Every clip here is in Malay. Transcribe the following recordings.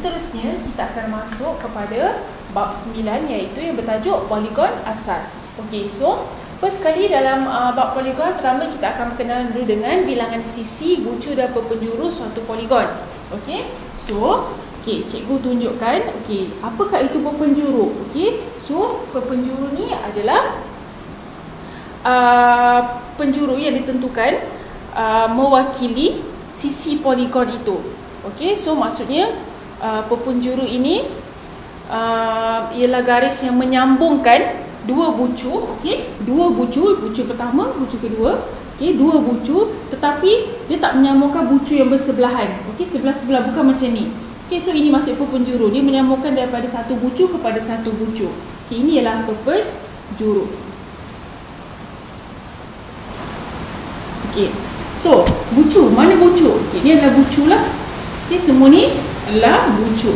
seterusnya kita akan masuk kepada bab 9 iaitu yang bertajuk poligon asas. Okey, so first kali dalam bab poligon pertama kita akan berkenalan dulu dengan bilangan sisi, bucu dan penjuru suatu poligon. Okey, so cikgu tunjukkan apakah itu penjuru. Okey, so penjuru ni adalah penjuru yang ditentukan mewakili sisi poligon itu. Okey, so maksudnya penjuru ini ialah garis yang menyambungkan dua bucu, dua bucu pertama, bucu kedua, dua bucu, tetapi dia tak menyambungkan bucu yang bersebelahan, sebelah-sebelah, bukan macam ni. So ini maksud penjuru, dia menyambungkan daripada satu bucu kepada satu bucu. Ini ialah penjuru. So bucu, mana bucu? Ini adalah bucu lah. Semua ni adalah bucu.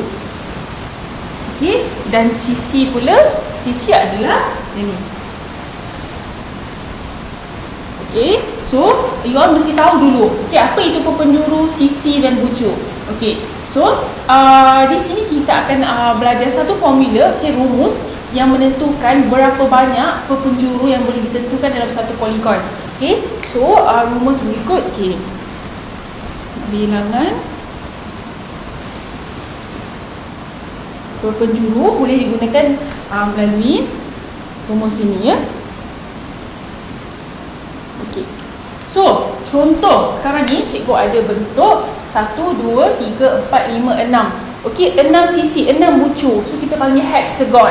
Dan sisi pula, sisi adalah ini. So you all mesti tahu dulu apa itu penjuru, sisi dan bucu. So di sini kita akan belajar satu formula, rumus yang menentukan berapa banyak penjuru yang boleh ditentukan dalam satu poligon. So rumus berikut, bilangan penjuru boleh digunakan melalui rumus ini, ya. So contoh sekarang ni cikgu ada bentuk 1, 2, 3, 4, 5, 6. 6 sisi, 6 bucu. So kita panggil hexagon.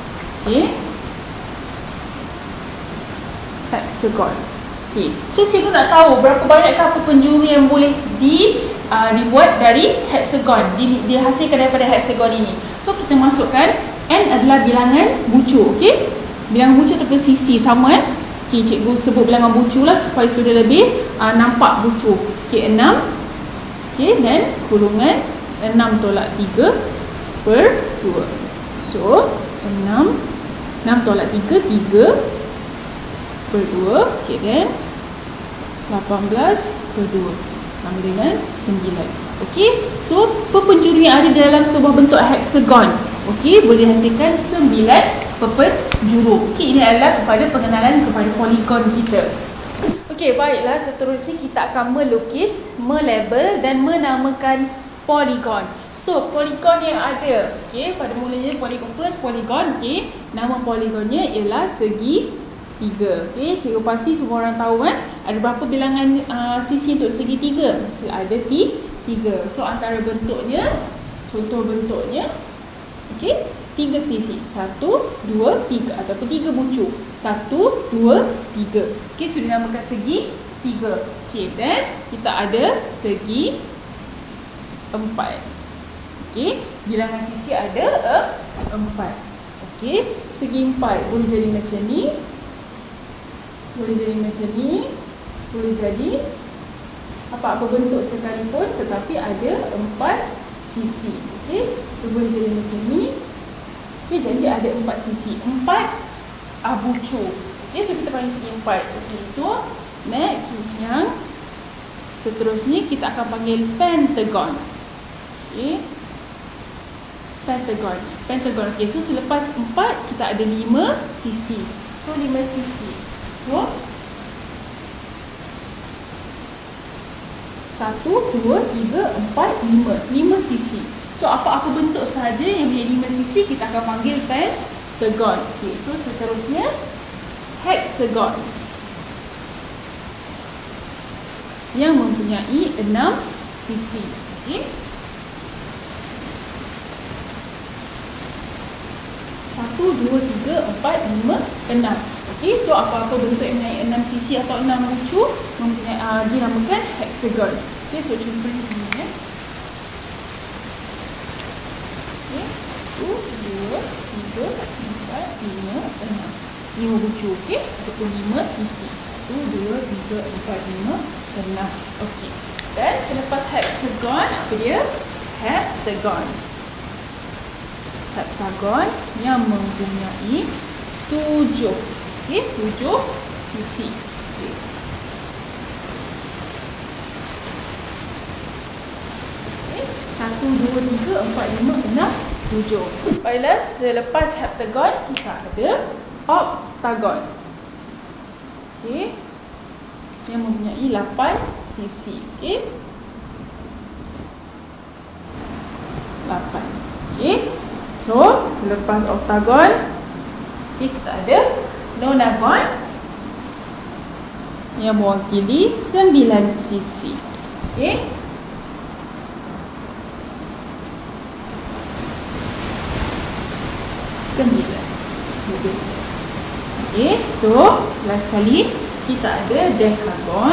Hexagon. So cikgu nak tahu berapa banyakkah penjuru yang boleh dibuat dari hexagon, dihasilkan daripada hexagon ini. So kita masukkan N adalah bilangan bucu. Bilangan bucu ataupun sisi sama, cikgu sebut bilangan bucu lah supaya sudah lebih nampak bucu. 6, dan kurungan 6 tolak 3 per 2. So 6 tolak 3, 3 per 2, dan 18 per 2 sama dengan 9. So penjuru yang ada dalam sebuah bentuk hexagon boleh hasilkan 9 penjuru. Ini adalah kepada pengenalan kepada poligon kita. Baiklah, seterusnya kita akan melukis, melabel dan menamakan poligon. So poligon yang ada, pada mulanya poligon first poligon, nama poligonnya ialah segi 3. Cikgu pasti semua orang tahu ada berapa bilangan sisi untuk segi 3? Mesti ada 3. So antara bentuknya, contoh bentuknya, 3 sisi, 1, 2, 3 ataupun 3 bucu, 1, 2, 3. Sudah dinamakan segi 3. Dan kita ada segi 4. Bilangan sisi ada 4. Segi 4 boleh jadi macam ni, boleh jadi macam ni, boleh jadi apa-apa bentuk sekalipun, tetapi ada 4 sisi. Boleh jadi macam ni. Jadi ada 4 sisi, 4 bucu. So kita panggil segi 4. So next yang seterusnya kita akan panggil pentagon. Pentagon. So selepas 4 kita ada 5 sisi. So 5 sisi. So 1, 2, 3, 4, 5. 5 sisi. So apa-apa bentuk sahaja yang mempunyai 5 sisi kita akan panggil pentagon. So seterusnya hexagon yang mempunyai 6 sisi. 1, 2, 3, 4, 5, 6. So apa-apa bentuk yang mempunyai 6 sisi atau 6 bucu dinamakan hexagon. So contoh ini, 1, 2, 3, 4, 5, 6. 5 bucu, ataupun 5 sisi. 1, 2, 3, 4, 5, 6. Dan selepas hexagon, apa dia? Heptagon. Heptagon yang mempunyai 7. 7 sisi. 1, 2, 3, 4, 5, 6, 7. Baiklah, selepas heptagon kita ada oktagon. Okey. Yang mempunyai 8 sisi. Okey. 8. Okey. So, selepas oktagon kita ada nonagon yang mewakili 9 sisi. Okey. Okey, so last kali kita ada dekagon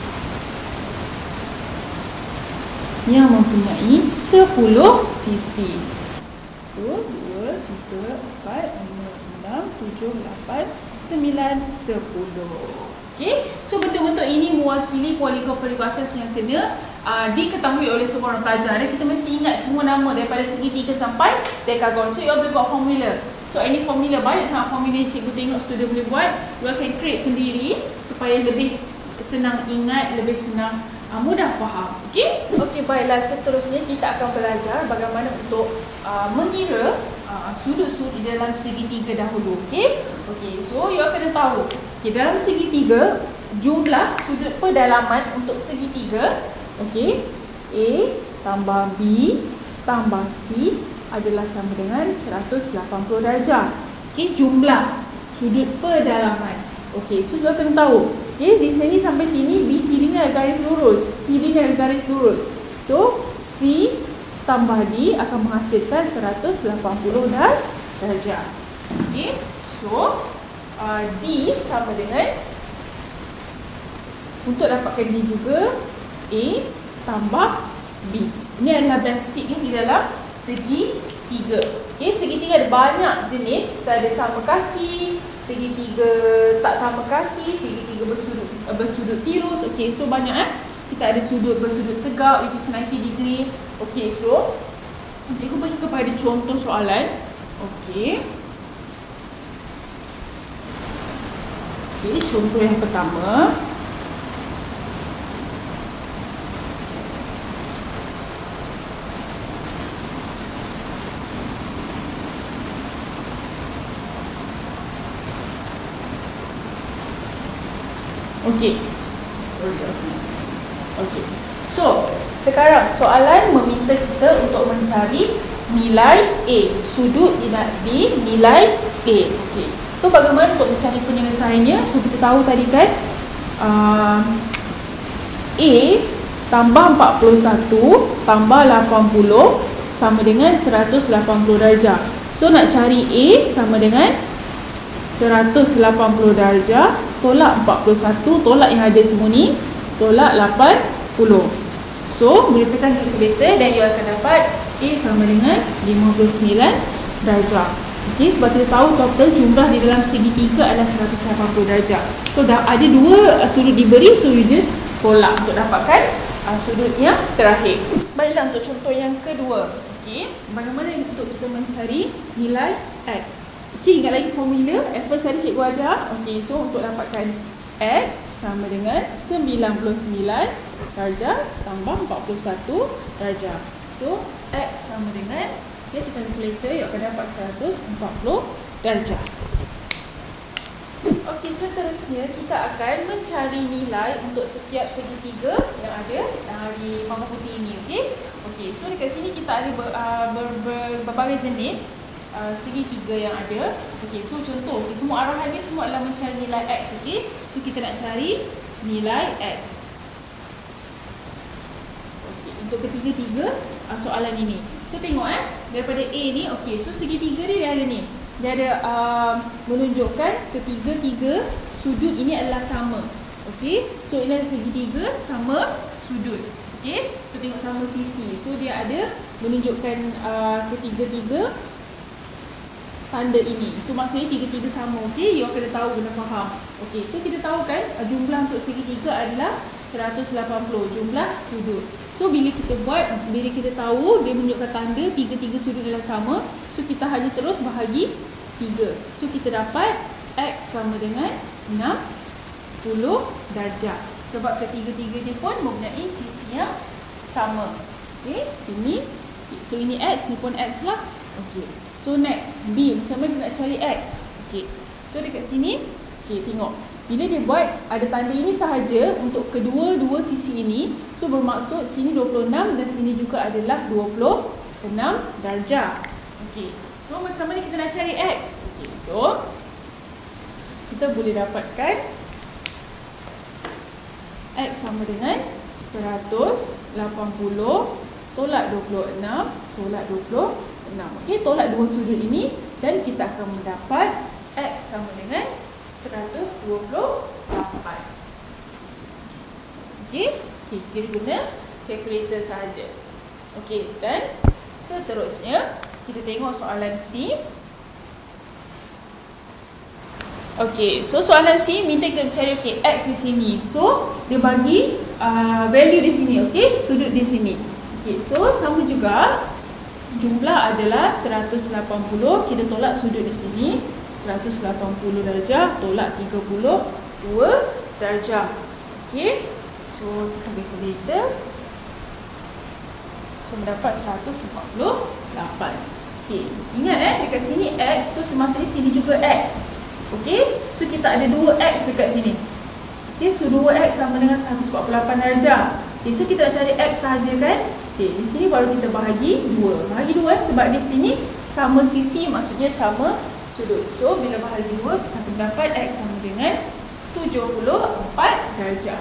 yang mempunyai 10 sisi. 1, 2, 3, 4, 5, 6, 7, 8, 9, 10. Okey, so bentuk-bentuk ini mewakili poligon-poligon asas yang kena diketahui oleh semua orang pelajar, dan kita mesti ingat semua nama daripada segitiga sampai dekagon. So you boleh buat formula. So any formula, banyak sangat formula yang cikgu tengok student boleh buat. You can create sendiri supaya lebih senang ingat, lebih senang mudah faham. Okey? Okey, baiklah, seterusnya kita akan belajar bagaimana untuk mengira sudut-sudut di dalam segitiga dahulu. Okey? Okey, so you akan tahu, okay, dalam segitiga jumlah sudut pedalaman untuk segitiga, okey, A tambah B tambah C adalah sama dengan 180 darjah. Okey, jumlah sudut pedalaman. Okey, so kita kena tahu. Okey, di sini sampai sini BCD ni ada garis lurus, CD ni ada garis lurus. So, C tambah D akan menghasilkan 180 darjah. Okey, so D sama dengan, untuk dapatkan D juga, A tambah B. Ini adalah basic di dalam segitiga. Okey, segitiga ada banyak jenis. Kita ada sama kaki, segitiga tak sama kaki, segitiga bersudut tirus. Okey, so banyak kita ada sudut bersudut tegak, which is 90 degree. Okey, so cikgu pergi kepada contoh soalan. Okey. Okey, contoh yang pertama. Okey. Okey. So, sekarang soalan meminta kita untuk mencari nilai A, sudut di nilai A. Okey. So, bagaimana untuk mencari penyelesaiannya? So, kita tahu tadi kan A tambah 41 tambah 80 sama dengan 180 darjah. So, nak cari A sama dengan 180 darjah, tolak 41, tolak yang ada semua ni, tolak 80. So, boleh tekan kalkulator dan you akan dapat A sama dengan 59 darjah. Okey, sebab kita tahu total jumlah di dalam segitiga adalah 180 darjah. So, dah ada dua sudut diberi, so you just tolak untuk dapatkan sudut yang terakhir. Baiklah, untuk contoh yang kedua. Okey, bagaimana untuk kita mencari nilai X? Okey, ingat lagi formula. At first tadi cikgu ajar. Okey, so untuk dapatkan X sama dengan 99 darjah tambah 41 darjah. So, X sama dengan, okay, kita kalkulator, you akan dapat 140 darjah. Okey, seterusnya kita akan mencari nilai untuk setiap segitiga yang ada di pangkal putih ini. Okey. Okey, so dekat sini kita ada berbagai jenis segitiga yang ada. Okey, so contoh, semua arahan ni semua adalah mencari nilai X. Okey, so kita nak cari nilai X. Okey, untuk ketiga-tiga soalan ini. So tengok daripada A ni, okey, so segitiga dia ada ni. Dia ada menunjukkan ketiga-tiga sudut ini adalah sama. Okey, so ini adalah segitiga sama sudut. Okey, so tengok sama sisi. So dia ada menunjukkan ketiga-tiga tanda ini. So maksudnya tiga-tiga sama. Okey, you kena tahu, kena faham. Okey, so kita tahu kan jumlah untuk segitiga adalah 180 jumlah sudut. So bila kita buat, bila kita tahu dia menunjukkan tanda tiga-tiga sudut adalah sama, so kita hanya terus bahagi 3. So kita dapat X sama dengan 60 darjah. Sebab ketiga-tiganya pun mempunyai sisi yang sama. Okey, sini Okay, so ini X, ni pun X lah. Okay, so next B, macam mana kita nak cari X? Okay, so dekat sini, okay, tengok. Bila dia buat ada tanda ini sahaja untuk kedua-dua sisi ini, so bermaksud sini 26 dan sini juga adalah 26 darjah. Okay, so macam mana kita nak cari X? Okay, so kita boleh dapatkan X sama dengan 180 tolak 26 tolak 26. Okey, tolak dua sudut ini dan kita akan mendapat X sama dengan 128. Okey, kita guna kalkulator sahaja. Okey, dan seterusnya kita tengok soalan C. Okey, so soalan C minta kita cari X di sini. So dia bagi value di sini, okey, sudut di sini. Okey, so sama juga jumlah adalah 180, kita tolak sudut di sini 180 darjah tolak 32 darjah. Okey, so kalkulator, so mendapat 148. Okey, ingat dekat sini X, so maksudnya sini juga X. Okey, so kita ada 2X dekat sini. Okey, so 2X sama dengan 148 darjah. Okey, so kita nak cari X sahaja kan. Okey, di sini baru kita bahagi 2. Bahagi 2 sebab di sini sama sisi, maksudnya sama sudut. So bila bahagi 2 kita akan dapat X sama dengan 74 darjah.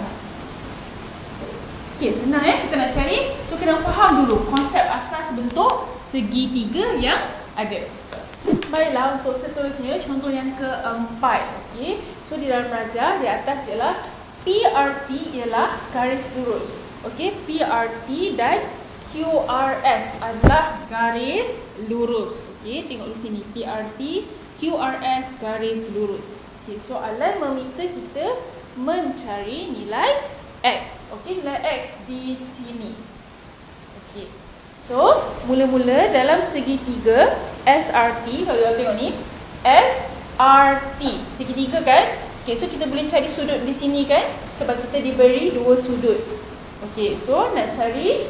Okey, senang kita nak cari. So kena faham dulu konsep asas bentuk segitiga yang ada. Baiklah, untuk seterusnya contoh yang keempat. Okey, so di dalam rajah di atas ialah PRT ialah garis lurus. Okey, PRT dan QRS adalah garis lurus. Okey, tengok di sini PRT, QRS garis lurus. Okey, soalan meminta kita mencari nilai X. Okey, nilai X di sini. Okey, so mula-mula dalam segitiga SRT, kalau kita tengok ni SRT, segitiga kan. Okey, so kita boleh cari sudut di sini kan, sebab kita diberi dua sudut. Okey, so nak cari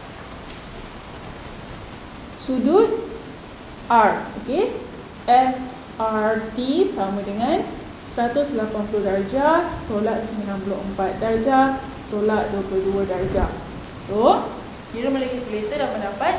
sudut R. Okey, SRT sama dengan 180 darjah tolak 94 darjah tolak 22 darjah. So kira melalui kalkulator dan mendapat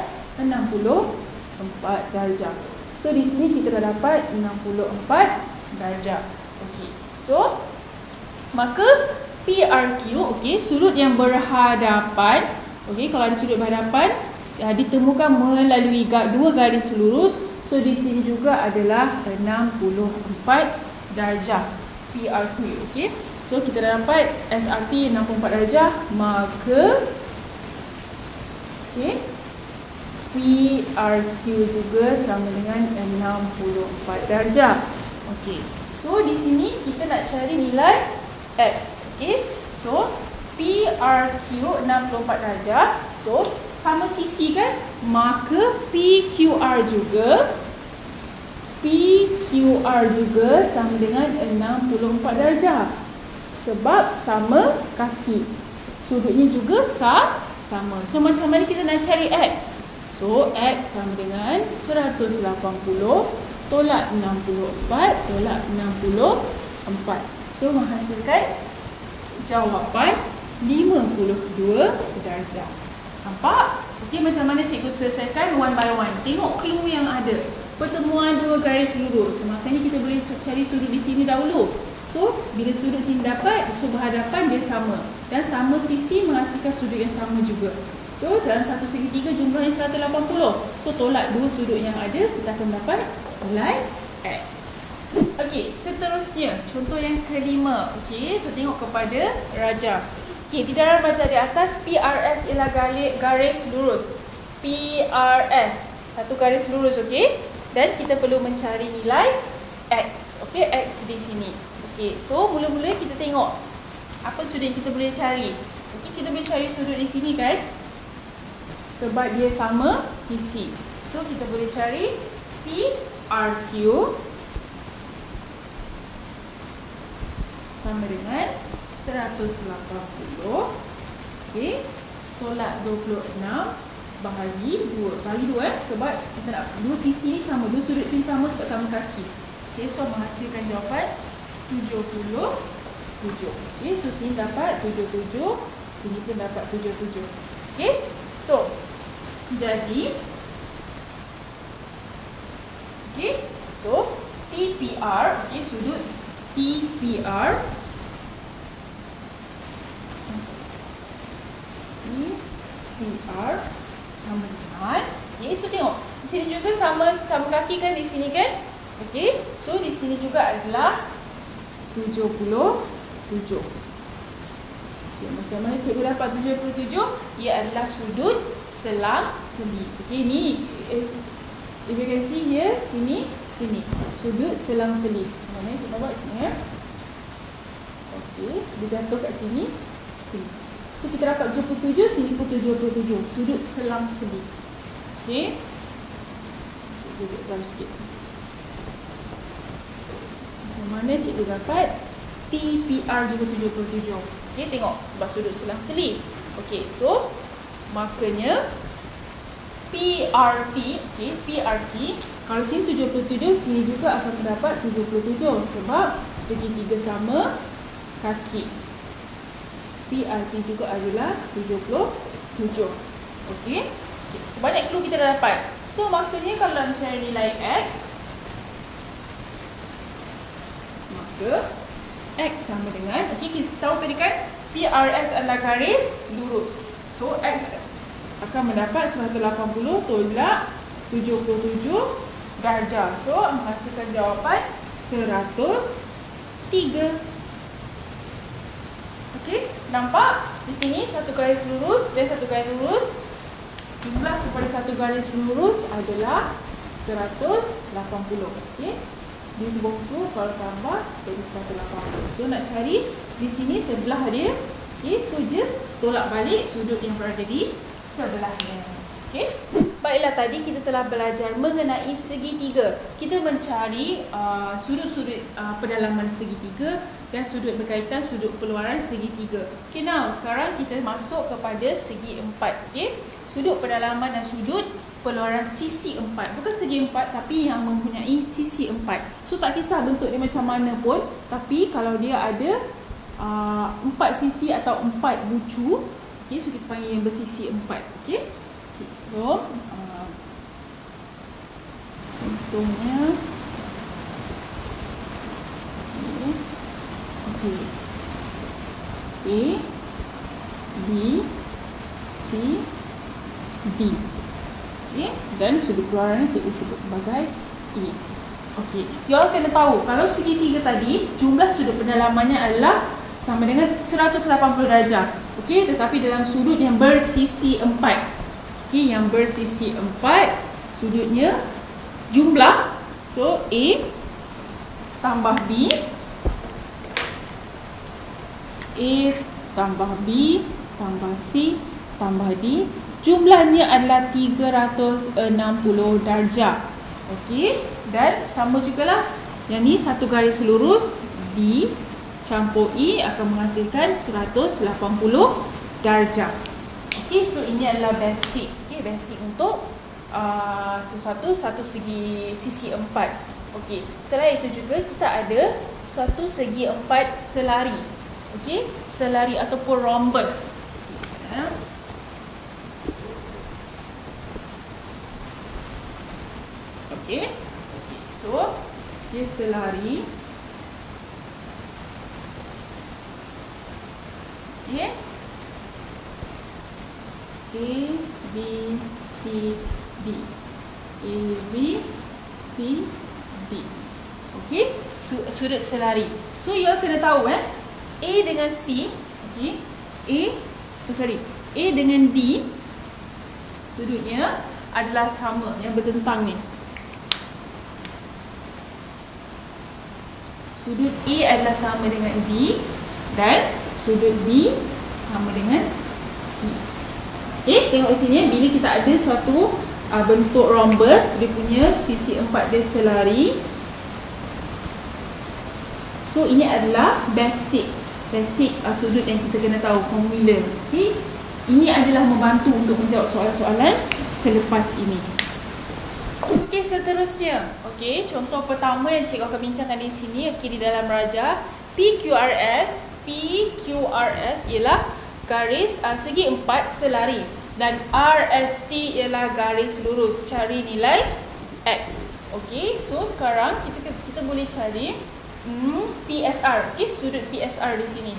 64 darjah. So di sini kita dah dapat 64 darjah. Okey, so maka PRQ, okey, sudut yang berhadapan. Okey, kalau ada sudut berhadapan ditemukan melalui dua garis lurus. So di sini juga adalah 64 darjah PRQ. Okey, so kita dah dapat SRT 64 darjah, maka okey, PRQ juga sama dengan 64 darjah. Okey, so di sini kita nak cari nilai X. Okey, so PRQ 64 darjah, so sama sisi kan, maka PQR juga sama dengan 64 darjah sebab sama kaki, sudutnya juga sama. So macam mana kita nak cari X? So X sama dengan 180 tolak 64 tolak 64. So menghasilkan jawapan 52 darjah. Nampak? Okey, macam mana cikgu selesaikan one by one. Tengok clue yang ada. Pertemuan dua garis lurus. Makanya kita boleh cari sudut di sini dahulu. So bila sudut sini dapat, so berhadapan dia sama. Dan sama sisi menghasilkan sudut yang sama juga. So dalam satu segitiga jumlahnya 180. So tolak dua sudut yang ada, kita akan dapat nilai X. Okey, seterusnya contoh yang kelima. Okey, so tengok kepada rajah. Okey, di dalam rajah di atas PRS ialah garis lurus. PRS, satu garis lurus, okey. Dan kita perlu mencari nilai X. Okey, X di sini. Okey, so mula-mula kita tengok apa sudut yang kita boleh cari. Okey, kita boleh cari sudut di sini kan, sebab dia sama sisi. So kita boleh cari PRQ sama dengan 180, okey, tolak 26 bahagi 2. Bahagi 2 sebab kita nak dua sisi ni sama, dua sudut sini sama sebab sama kaki. Okey, so menghasilkan jawapan 77. Okey, so sini dapat 77, sini pun dapat 77. Okey, so jadi okey, so TPR, okey, sudut TPR sama dengan, okey, so tengok di sini juga sama kaki kan, di sini kan. Okey, so di sini juga adalah 77. Okey, macam mana cikgu dapat 77? Ia adalah sudut selang seli. Okey, ni if you can see here, sini sudut selang seli. Macam mana kita buat sini ya? Okey, dia jatuh kat sini. So kita dapat 77, sini pun 77. Sudut selang seli. Okey. Duduk dalam sikit. Macam mana cikgu dapat TPR juga 77. Okey, tengok sebab sudut selang seli. Okey, so maknanya PRT, okey, PRT kalau sini 77, sini juga akan terdapat 77 sebab segitiga sama kaki. PRT juga adalah 77. Okey. So banyak clue kita dah dapat. So maknanya kalau nak mencari nilai X, maka X sama dengan, okey, kita tahu tadi kan PRS adalah garis lurus. So X akan mendapat 180 tolak 77 darjah. So menghasilkan jawapan 103. Okey, nampak? Di sini satu garis lurus dan satu garis lurus. Jumlah kepada satu garis lurus adalah 180. Okey. Di sebelah tu kalau tambah jadi 180. So nak cari di sini sebelah dia. Okey, so just tolak balik sudut yang berada di sebelahnya. Okey. Baiklah, tadi kita telah belajar mengenai segitiga. Kita mencari sudut-sudut pedalaman segitiga dan sudut berkaitan sudut peluaran segitiga. Okay, now sekarang kita masuk kepada segi empat. Okay, sudut pedalaman dan sudut peluaran sisi empat. Bukan segi empat tapi yang mempunyai sisi empat. So tak kisah bentuk dia macam mana pun, tapi kalau dia ada empat sisi atau empat bucu, okay, so kita panggil yang bersisi empat. Okay, so contohnya A, B, C, D. Okay. Dan sudut keluarannya cikgu sebut sebagai E. Okey, you all kena tahu kalau segitiga tadi jumlah sudut pendalamannya adalah sama dengan 180 darjah. Okey, tetapi dalam sudut yang bersisi empat. Okey, yang bersisi empat sudutnya jumlah, so A tambah B, A tambah B tambah C tambah D, jumlahnya adalah 360 darjah. Okey, dan sama juga lah yang ni satu garis lurus, D campur E akan menghasilkan 180 darjah. Okey, so ini adalah basic. Okey, basic untuk satu segi sisi empat. Okey, selain itu juga kita ada satu segi empat selari. Okey, selari ataupun rhombus. Okey, so dia selari. Okey, A, B, C, D. A, B, C, D. Okey, sudut selari. So you kena tahu A dengan C, okey, A dengan D sudutnya adalah sama, yang bertentang ni. Sudut A adalah sama dengan D dan sudut B sama dengan C. Okey, tengok sini bila kita ada suatu bentuk rhombus, dia punya sisi empat dia selari. So ini adalah basic sudut yang kita kena tahu formula. Okey, Ini adalah membantu untuk menjawab soalan-soalan selepas ini. Okey, seterusnya. Okey, contoh pertama yang cikgu akan bincangkan di sini, okey, di dalam raja PQRS ialah garis segi empat selari dan RST ialah garis lurus. Cari nilai X. Okey, so sekarang kita boleh cari PSR. Okey, sudut PSR di sini.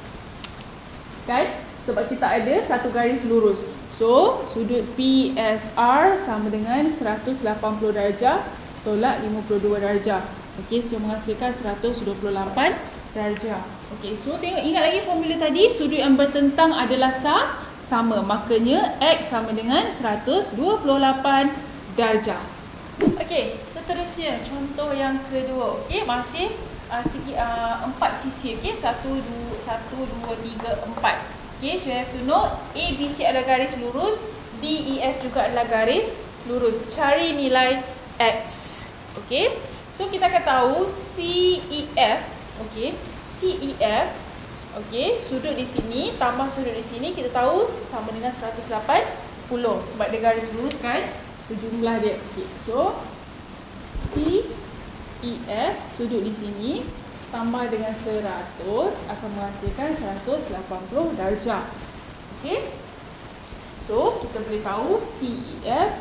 Kan? Sebab kita ada satu garis lurus. So, sudut PSR sama dengan 180 darjah tolak 52 darjah. Okey, so menghasilkan 128 darjah. Okey, so tengok, ingat lagi formula tadi, sudut yang bertentang adalah sama. Makanya X sama dengan 128 darjah. Okey, seterusnya contoh yang kedua. Okey, masih segi 4 sisi. Okey, 1 2 3 4. Okay, so you have to note A, B, C adalah garis lurus, D, E, F juga adalah garis lurus. Cari nilai X. Okay, so kita akan tahu C, E, F. Okay, C, E, F. Okay, sudut di sini tambah sudut di sini kita tahu sama dengan 180 sebab dia garis lurus kan, jumlah dia. Okay, so C, E, F sudut di sini tambah dengan 100 akan menghasilkan 180 darjah. Okey. So, kita boleh tahu CEF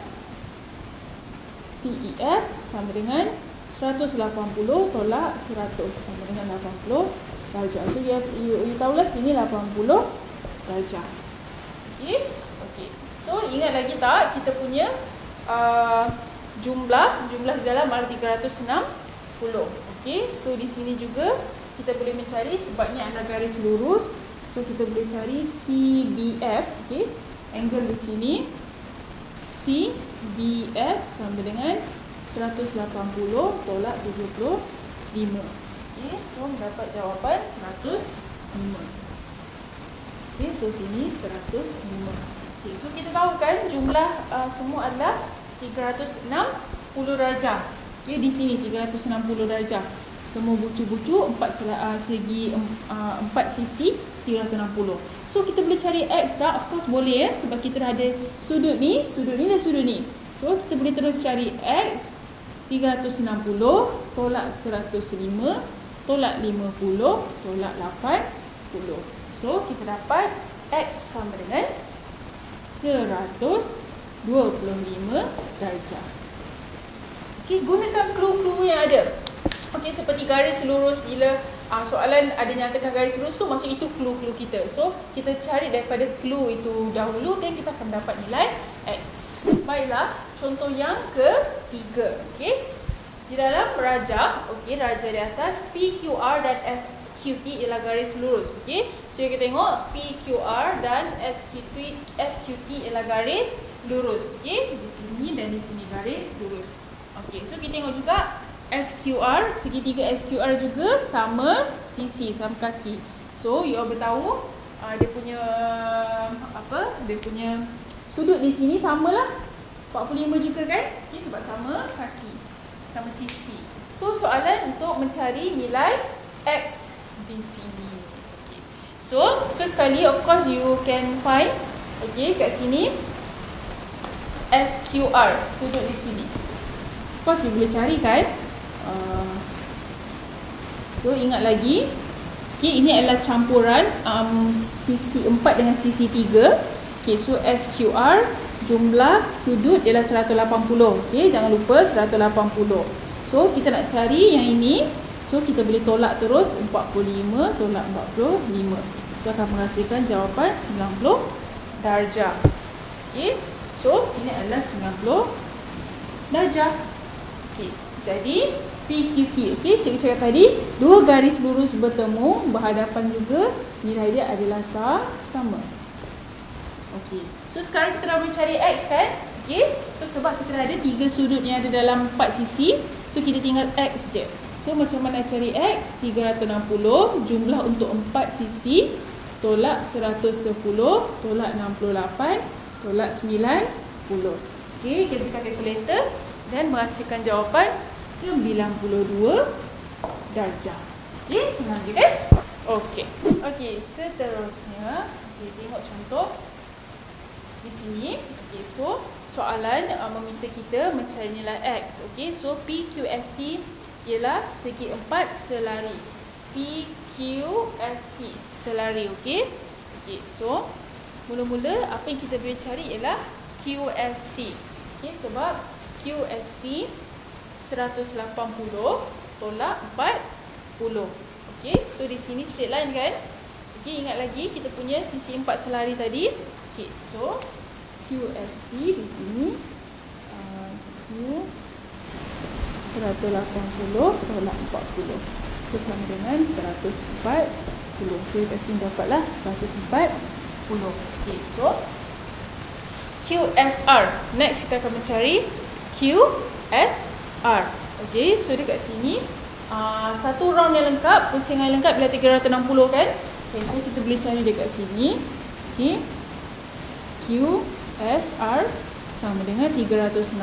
sama dengan 180 tolak 100 sama dengan 80 darjah. So, you tahulah sini 80 darjah. Okey. Okey. So, ingat lagi tak kita punya jumlah di dalam adalah 360. Okey, so di sini juga kita boleh mencari sebab ni adalah garis lurus. So kita boleh cari CBF, okey. Angle di sini CBF sama dengan 180 tolak 75. Okey, so mendapat jawapan 105. Okey, so sini 105. Okey, so kita tahu kan jumlah semua adalah 360 darjah. Okay, di sini 360 darjah. Semua bucu-bucu segi 4 sisi 360. So kita boleh cari X tak? Of course boleh ya, sebab kita dah ada sudut ni dan sudut ni. So kita boleh terus cari X 360 tolak 105 tolak 50 tolak 80. So kita dapat X sama dengan 125 darjah. Okey, gunakan clue-clue yang ada. Okey, seperti garis lurus, bila soalan ada nyatakan garis lurus tu, maksud itu clue-clue kita. So, kita cari daripada clue itu dahulu dan kita akan dapat nilai X. Baiklah, contoh yang ketiga. Okey. Di dalam raja, okey, raja di atas PQR dan SQT ialah garis lurus. Okey. So, kita tengok PQR dan SQT ialah garis lurus. Okey, di sini dan di sini garis lurus. Okey, so kita tengok juga SQR, segitiga SQR juga sama sisi, sama kaki. So, you all bertahu dia punya dia punya sudut di sini samalah 45 juga kan? Okay, sebab sama kaki, sama sisi. So, soalan untuk mencari nilai X di sini. Okay. So, first kali of course you can find kat sini SQR, sudut di sini. Of course you boleh cari kan. So ingat lagi, okay, ini adalah campuran sisi 4 dengan sisi 3. Okay, so SQR jumlah sudut ialah 180. Okay, jangan lupa 180. So kita nak cari yang ini. So kita boleh tolak terus 45 tolak 45. So akan menghasilkan jawapan 90 darjah. Okay, so sini adalah 90 darjah. Okey, jadi PQT. Okey, cikgu cakap tadi, dua garis lurus bertemu berhadapan juga, nilai dia adalah sama. Okey. So sekarang kita dah boleh cari X kan? Okey. So sebab kita dah ada 3 sudut yang ada dalam 4 sisi, so kita tinggal X je. So macam mana cari X? 360 jumlah untuk 4 sisi tolak 110 tolak 68 tolak 90. Okey, kita buka kalkulator dan menghasilkan jawapan 92 darjah. Okey, senang je kan? Okey. Okey, seterusnya kita tengok contoh di sini. Okey, so soalan meminta kita mencari nilai X. Okey, so PQST ialah segi 4 selari. PQST selari, okey. Okey, so mula-mula apa yang kita boleh cari ialah QST. Okey, sebab QST 180 tolak 40. Okey, so di sini straight line kan? Okey, ingat lagi kita punya sisi 4 selari tadi. Okey, so QST di sini Q 180 tolak 40. So sama dengan 140. So kat sini dapatlah 140. Okey, so QSR. Next kita akan mencari QSR. Okey, so dekat sini satu round yang lengkap, pusingan yang lengkap bila 360 kan. Okay, so kita boleh cari dekat sini. Okay, QSR sama dengan 360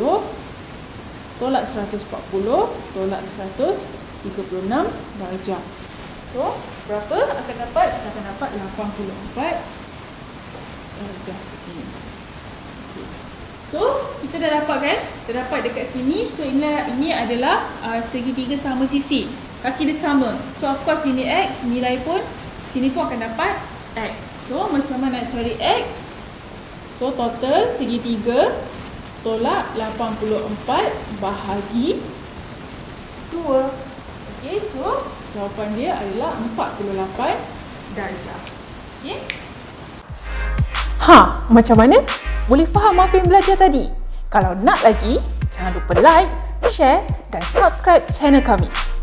tolak 140 tolak 136 darjah. So berapa akan dapat? Akan dapat 84 darjah di sini. Okay. So kita dah dapat kan? Dah dapat dekat sini. So ini adalah segitiga sama sisi. Kaki dia sama. So of course ini X, nilai pun sini pun akan dapat X. So macam mana nak cari X? So total segitiga tolak 84 bahagi 2. Okey, so jawapan dia adalah 48 darjah. Okey. Macam mana? Boleh faham apa yang belajar tadi? Kalau nak lagi, jangan lupa like, share dan subscribe channel kami.